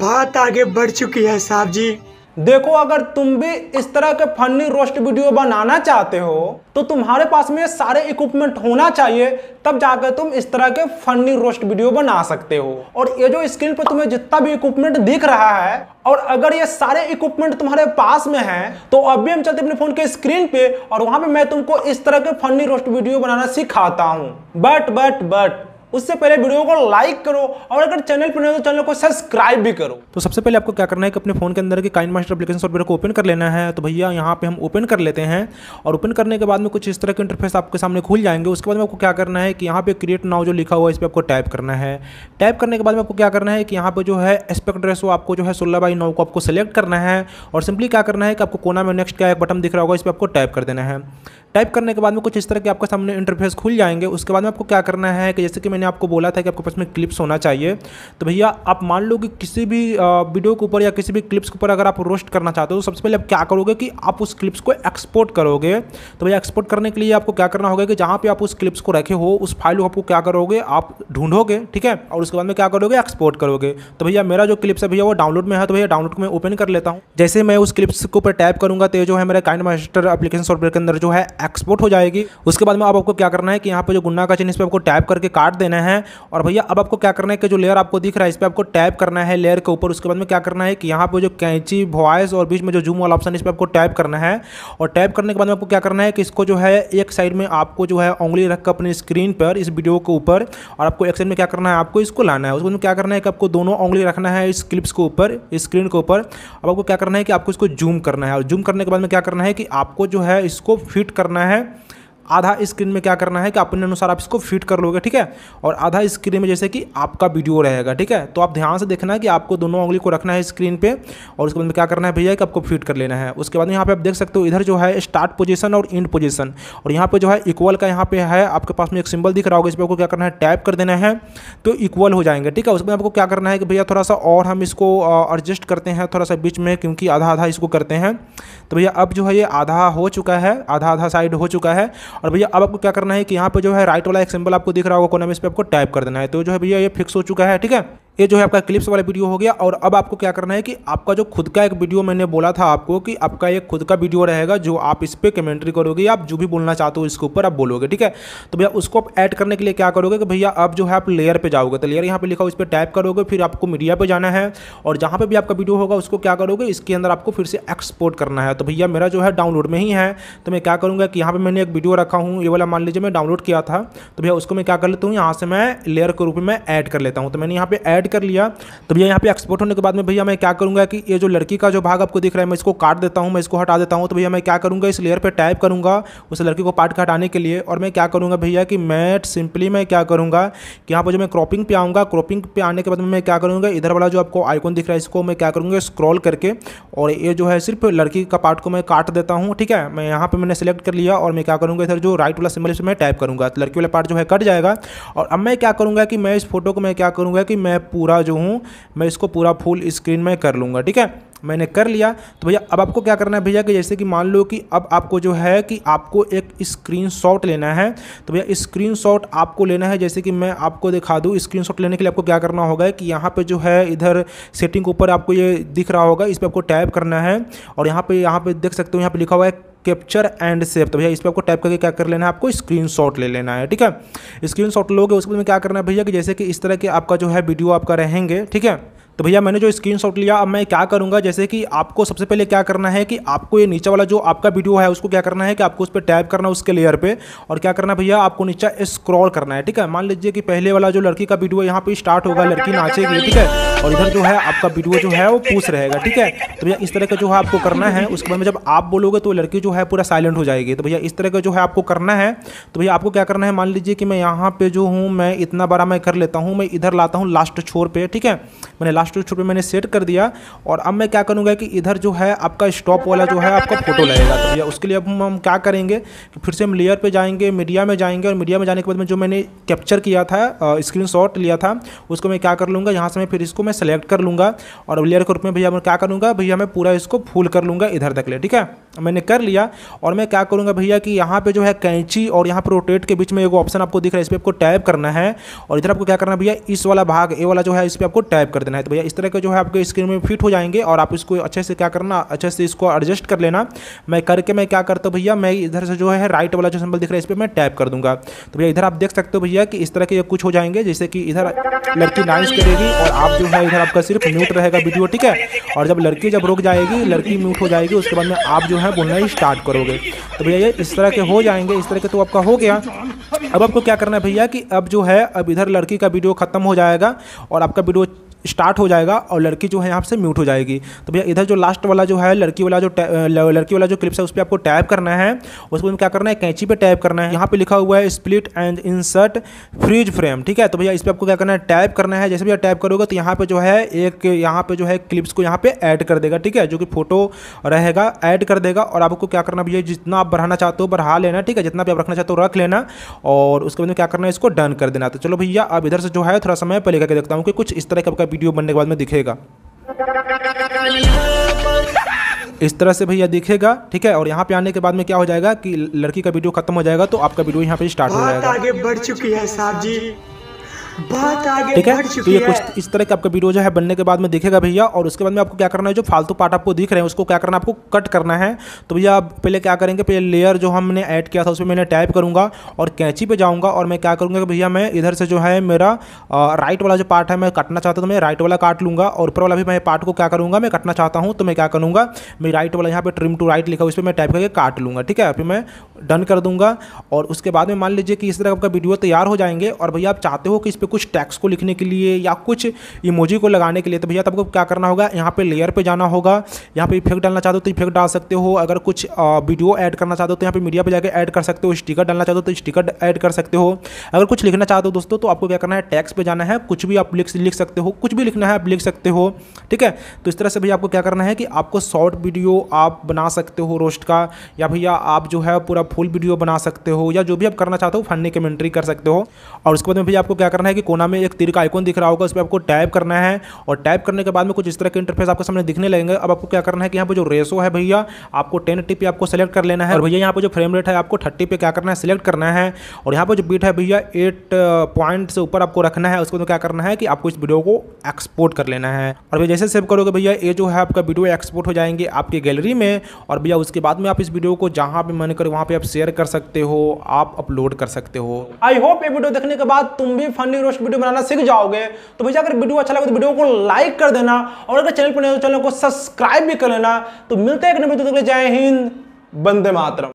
बात आगे बढ़ चुकी है साहब जी। देखो, अगर तुम भी इस तरह के फनी रोस्ट वीडियो बनाना चाहते हो तो तुम्हारे पास में सारे इक्विपमेंट होना चाहिए, तब जाकर तुम इस तरह के फनी रोस्ट वीडियो बना सकते हो। और ये जो स्क्रीन पर तुम्हें जितना भी इक्विपमेंट दिख रहा है, और अगर ये सारे इक्विपमेंट तुम्हारे पास में हैं, तो अभी हम चलते अपने फोन के स्क्रीन पे और वहां पे मैं तुमको इस तरह के फनी रोस्ट वीडियो बनाना सिखाता हूं। बट उससे पहले वीडियो को लाइक करो, और अगर चैनल पर नहीं हो तो चैनल को सब्सक्राइब भी करो। तो सबसे पहले आपको क्या करना है कि अपने फोन के अंदर के काइनमास्टर एप्लीकेशन सॉफ्टवेयर को ओपन कर लेना है। तो भैया यहाँ पे हम ओपन कर लेते हैं, और ओपन करने के बाद में कुछ इस तरह के इंटरफेस आपके सामने खुल जाएंगे। उसके बाद में आपको क्या करना है कि यहाँ पे क्रिएट नाउ जो लिखा हुआ है इस पर आपको टाइप करना है। टाइप करने के बाद में आपको क्या करना है कि यहाँ पे जो है एस्पेक्ट रेशो आपको जो है 16:9 को आपको सेलेक्ट करना है, और सिंपली क्या करना है कि आपको कोना में नेक्स्ट का एक बटन दिख रहा होगा, इस पर आपको टाइप कर देना है। टाइप करने के बाद में कुछ इस तरह के आपके सामने इंटरफेस खुल जाएंगे। उसके बाद में आपको क्या करना है कि जैसे कि मैंने आपको बोला था कि आपके पास में क्लिप्स होना चाहिए। तो भैया आप मान लो कि किसी भी वीडियो के ऊपर या किसी भी क्लिप्स के ऊपर अगर आप रोस्ट करना चाहते हो तो सबसे पहले आप क्या करोगे कि आप उस क्लिप्स को एक्सपोर्ट करोगे। तो भैया एक्सपोर्ट करने के लिए आपको क्या करना होगा कि जहाँ पे आप उस क्लिप्स को रखे हो उस फाइल को आपको क्या करोगे, आप ढूंढोगे, ठीक है, और उसके बाद में क्या करोगे, एक्सपोर्ट करोगे। तो भैया मेरा जो क्लिप्स है भैया वो डाउनलोड में है, तो भैया डाउनलोड को मैं ओपन कर लेता हूँ। जैसे मैं उस क्लिप्स के ऊपर टाइप करूँगा तो जो है मेरा काइनमास्टर एप्लीकेशन सॉफ्टवेयर के अंदर जो है एक्सपोर्ट हो जाएगी। उसके बाद में अब आपको क्या करना है कि यहाँ पे जो गुन्ना का चिन्ह इस पे आपको टैप करके काट देना है। और भैया अब आपको क्या करना है कि जो लेयर आपको दिख रहा है इस पे आपको टैप करना है लेयर के ऊपर। उसके बाद में क्या करना है कि यहाँ पे जो कैंची, वॉइस और बीच में जो जूम वाला ऑप्शन इस पे आपको टैप करना है। और टैप करने के बाद में आपको क्या करना है कि इसको जो है एक साइड में आपको जो है उंगली रखकर अपनी स्क्रीन पर इस वीडियो के ऊपर, और आपको एक साइड में क्या करना है, आपको इसको लाना है। उसके बाद में क्या करना है कि आपको दोनों उंगली रखना है इस क्लिप्स के ऊपर, इस स्क्रीन के ऊपर। अब आपको क्या करना है कि आपको इसको जूम करना है, और जूम करने के बाद में क्या करना है कि आपको जो है इसको फिट करना है। आधा स्क्रीन में क्या करना है कि अपने अनुसार आप इसको फिट कर लोगे, ठीक है, और आधा स्क्रीन में जैसे कि आपका वीडियो रहेगा, ठीक है। तो आप ध्यान से देखना है कि आपको दोनों उंगली को रखना है स्क्रीन पे, और उसके बाद में क्या करना है भैया कि आपको फिट कर लेना है। उसके बाद यहाँ पे आप देख सकते हो इधर जो है स्टार्ट पोजीशन और एंड पोजीशन, और यहाँ पे जो है इक्वल का यहाँ पे है आपके पास में एक सिंबल दिख रहा होगा, इस पर आपको क्या करना है, टैप कर देना है, तो इक्वल हो जाएंगे, ठीक है। उसके बाद आपको क्या करना है कि भैया थोड़ा सा और हम इसको एडजस्ट करते हैं थोड़ा सा बीच में, क्योंकि आधा आधा इसको करते हैं। तो भैया अब जो है ये आधा हो चुका है, आधा आधा साइड हो चुका है। और भैया अब आपको क्या करना है कि यहाँ पे जो है राइट वाला एक सिंबल आपको दिख रहा होगा कोने में, इस पे आपको टाइप कर देना है। तो जो है भैया ये फिक्स हो चुका है, ठीक है। ये जो है आपका क्लिप्स वाला वीडियो हो गया। और अब आपको क्या करना है कि आपका जो खुद का एक वीडियो, मैंने बोला था आपको कि आपका एक खुद का वीडियो रहेगा जो आप इस पर कमेंट्री करोगे, आप जो भी बोलना चाहते हो इसके ऊपर आप बोलोगे, ठीक है। तो भैया उसको आप ऐड करने के लिए क्या करोगे कि भैया अब जो है आप लेयर पे जाओगे, तो लेयर यहाँ पे लिखा हो इस पर टाइप करोगे, फिर आपको मीडिया पे जाना है, और जहाँ पे भी आपका वीडियो होगा उसको क्या करोगे, इसके अंदर आपको फिर से एक्सपोर्ट करना है। तो भैया मेरा जो है डाउनलोड में ही है, तो मैं क्या करूँगा कि यहाँ पर मैंने एक वीडियो रखा हूँ, ये वाला मान लीजिए मैं डाउनलोड किया था, तो भैया उसको मैं क्या कर लेता हूँ, यहाँ से मैं लेयर के रूप में ऐड कर लेता हूँ। तो मैंने यहाँ पे ऐड कर लिया। तो भैया यहाँ पे एक्सपोर्ट होने के बाद में भैया मैं क्या करूँगा कि ये जो लड़की का जो भाग आपको दिख रहा है मैं इसको काट देता हूँ, मैं इसको हटा देता हूँ। तो भैया मैं क्या करूँगा, इस लेयर पे टाइप करूँगा उस लड़की को पार्ट का हटाने के लिए, और मैं क्या करूँगा भैया कि मैं सिंपली मैं क्या करूँगा कि यहाँ पर जो मैं क्रॉपिंग पे आऊँगा, क्रॉपिंग पे आने के बाद में मैं क्या करूँगा, इधर वाला जो आपको आइकॉन दिख रहा है इसको मैं क्या करूँगा स्क्रॉल करके, और ये जो है सिर्फ लड़की का पार्ट को मैं काट देता हूँ, ठीक है। मैं यहाँ पर मैंने सेलेक्ट कर लिया, और मैं क्या करूँगा इधर जो राइट वाला सिंबल इस मैं टाइप करूँगा, तो लड़की वाला पार्ट जो है कट जाएगा। और अब मैं क्या करूँगा कि मैं इस फोटो को मैं क्या करूँगा कि मैं पूरा जो हूँ मैं इसको पूरा फुल स्क्रीन में कर लूँगा, ठीक है। मैंने कर लिया। तो भैया अब आपको क्या करना है भैया कि जैसे कि मान लो कि अब आपको जो है कि आपको एक स्क्रीनशॉट लेना है। तो भैया स्क्रीनशॉट आपको लेना है, जैसे कि मैं आपको दिखा दूँ। स्क्रीनशॉट लेने के लिए आपको क्या करना होगा कि यहाँ पे जो है इधर सेटिंग के ऊपर आपको ये दिख रहा होगा, इस पर आपको टैप करना है, और यहाँ पे देख सकते हो यहाँ पे लिखा हुआ है कैप्चर एंड सेव। तो भैया इस पर आपको टाइप करके क्या कर लेना है, आपको स्क्रीनशॉट ले लेना है, ठीक है। स्क्रीनशॉट लोगे उसके बाद में क्या करना है भैया कि जैसे कि इस तरह के आपका जो है वीडियो आपका रहेंगे, ठीक है। तो भैया मैंने जो स्क्रीनशॉट लिया, अब मैं क्या करूंगा, जैसे कि आपको सबसे पहले क्या करना है कि आपको ये नीचे वाला जो आपका वीडियो है उसको क्या करना है कि आपको उस पर टैप करना है उसके लेयर पे, और क्या करना है भैया आपको नीचे स्क्रॉल करना है, ठीक है। मान लीजिए कि पहले वाला जो लड़की का वीडियो यहाँ पे स्टार्ट होगा, लड़की नाचेगी, ठीक है, और इधर जो है आपका वीडियो जो है वो पूछ रहेगा, ठीक है। तो भैया इस तरह का जो है आपको करना है। उसके बाद में जब आप बोलोगे तो लड़की जो है पूरा साइलेंट हो जाएगी। तो भैया इस तरह का जो है आपको करना है। तो भैया आपको क्या करना है, मान लीजिए कि मैं यहाँ पे जो हूँ मैं इतना बड़ा मैं कर लेता हूँ, मैं इधर लाता हूँ लास्ट छोर पे, ठीक है। मैंने लास्ट छोर पे मैंने सेट कर दिया। और अब मैं क्या करूँगा कि इधर जो है आपका स्टॉप वाला जो है आपका फोटो लगेगा। तो भैया उसके लिए अब हम क्या करेंगे कि फिर से हम लेयर पे जाएंगे, मीडिया में जाएंगे, और मीडिया में जाने के बाद में जो मैंने कैप्चर किया था, स्क्रीनशॉट लिया था, उसको मैं क्या कर लूँगा, यहाँ से मैं फिर इसको मैं सेलेक्ट कर लूँगा, और लेयर के रूप में भैया मैं क्या करूँगा, भैया मैं पूरा इसको फुल कर लूँगा इधर तक ले, ठीक है। मैंने कर लिया। और मैं क्या करूँगा भैया कि यहाँ पे जो है कैंची और यहाँ पर रोटेट के बीच में एक ऑप्शन आपको दिख रहा है, इस पर आपको टैप करना है, और इधर आपको क्या करना है भैया, इस वाला भाग ए वाला जो है इस पर आपको टैप कर देना है। तो भैया भैया इस तरह के जो है आपके स्क्रीन में फिट हो जाएंगे और आप इसको अच्छे से क्या करना, अच्छे से इसको एडजस्ट कर लेना। मैं क्या करता हूँ भैया, मैं इधर से जो है राइट वाला जो सिंबल दिख रहा है इस पर मैं टैप कर दूंगा। तो भैया इधर आप देख सकते हो भैया कि इस तरह के कुछ हो जाएंगे, जैसे कि इधर लड़की नाइस करेगी और आप जो है इधर आपका सिर्फ म्यूट रहेगा वीडियो, ठीक है। और जब लड़की रुक जाएगी, लड़की म्यूट हो जाएगी, उसके बाद में आप जो है बोलना ही स्टार्ट करोगे। तो भैया ये इस तरह के हो जाएंगे, इस तरह के तो आपका हो गया। अब आपको क्या करना है भैया कि अब जो है अब इधर लड़की का वीडियो खत्म हो जाएगा और आपका वीडियो स्टार्ट हो जाएगा और लड़की जो है यहाँ से म्यूट हो जाएगी। तो भैया इधर जो लास्ट वाला जो है लड़की वाला जो क्लिप्स है उस पर आपको टैप करना है। उसके बाद क्या करना है, कैंची पे टैप करना है। यहाँ पे लिखा हुआ है split and insert freeze frame, ठीक है। तो भैया इस पर आपको क्या करना है, टैप करना है। जैसे भैया टैप करोगे तो यहाँ पे जो है यहाँ पे जो है क्लिप्स को यहाँ पे ऐड कर देगा, ठीक है, जो कि फोटो रहेगा ऐड कर देगा। और आपको क्या करना भैया, जितना आप बढ़ाना चाहते हो बढ़ा लेना, ठीक है, जितना भी आप रखना चाहते हो रख लेना। और उसके बाद में क्या करना है, इसको डन कर देना। तो चलो भैया अब इधर से जो है थोड़ा समय पहले करके देखता हूँ कि कुछ इस तरह का वीडियो बनने के बाद में दिखेगा। इस तरह से भैया दिखेगा, ठीक है। और यहाँ पे आने के बाद में क्या हो जाएगा कि लड़की का वीडियो खत्म हो जाएगा तो आपका वीडियो यहाँ पे स्टार्ट हो जाएगा। आगे बढ़ चुकी है साहब जी, बहुत आगे ठीक है। बढ़ तो चुकी ये है। कुछ इस तरह का आपका वीडियो जो है बनने के बाद में दिखेगा भैया। और उसके बाद में आपको क्या करना है, जो फालतू पार्ट आपको दिख रहे हैं उसको क्या करना है, आपको कट करना है। तो भैया आप पहले क्या करेंगे, पहले लेयर जो हमने ऐड किया था उसमें मैंने टैप करूंगा और कैंची पे जाऊंगा और मैं क्या करूंगा कि भैया मैं इधर से जो है मेरा राइट वाला जो पार्ट है मैं काटना चाहता हूँ तो मैं राइट वाला काट लूंगा। और ऊपर वाला भी मैं पार्ट को क्या करूंगा, मैं काटना चाहता हूँ तो मैं क्या करूँगा, मैं राइट वाला यहाँ पे ट्रिम टू राइट लिखा उस पर मैं टैप करके काट लूँगा, ठीक है। फिर मैं डन कर दूंगा। और उसके बाद में मान लीजिए कि इस तरह आपका वीडियो तैयार हो जाएंगे। और भैया आप चाहते हो कि इस पर कुछ टैक्स को लिखने के लिए या कुछ इमोजी को लगाने के लिए, तो भैया आपको क्या करना होगा, यहाँ पे लेयर पे जाना होगा। यहाँ पे इफेक्ट डालना चाहते हो तो इफेक्ट डाल सकते हो। अगर कुछ वीडियो ऐड करना चाहते हो तो यहाँ पे मीडिया पे जाकर ऐड कर सकते हो। स्टिकर डालना चाहते हो तो स्टिकर ऐड कर सकते हो। अगर कुछ लिखना चाहते हो दोस्तों तो आपको क्या करना है, टैक्स पे जाना है, कुछ भी आप लिख सकते हो, कुछ भी लिखना है आप लिख सकते हो, ठीक है। तो इस तरह से भैया आपको क्या करना है कि आपको शॉर्ट वीडियो आप बना सकते हो रोस्ट का, या भैया आप जो है पूरा फुल वीडियो बना सकते हो, या जो भी आप करना चाहते हो फनी कमेंट्री कर सकते हो। और उसके बाद में भैया आपको क्या करना है कि कोना में एक तीर का आइकॉन दिख रहा होगा, उस पर आपको टैप करना है। और टैप करने के बाद में कुछ इस तरह के इंटरफेस आपके सामने दिखने लगेंगे। अब आपको क्या करना है कि यहाँ पे जो रेशो है भैया आपको 1080 पे आपको सेलेक्ट कर लेना है। और भैया यहाँ पे जो फ्रेम रेट है आपको 30 पे क्या करना है, सिलेक्ट करना है। और यहाँ पे जो बीट है भैया 8 पॉइंट से ऊपर आपको रखना है। उसको तो क्या करना है कि आपको इस वीडियो को एक्सपोर्ट कर लेना है। और भैया जैसे सेव करोगे भैया ये जो है आपका वीडियो एक्सपोर्ट हो जाएंगे आपके गैलरी में। और भैया उसके बाद में आप इस वीडियो को जहाँ पे मन करे वहाँ पे आप शेयर कर सकते हो, आप अपलोड कर सकते हो। आई होप ये वीडियो देखने के बाद तुम भी फनी रोस्ट वीडियो बनाना सीख जाओगे। तो भैया अगर वीडियो अच्छा लगे तो वीडियो को लाइक कर देना और अगर चैनल पर नए हो तो चैनल को सब्सक्राइब भी कर लेना। तो मिलते हैं एक नए वीडियो के लिए। जय हिंद, वंदे मातरम।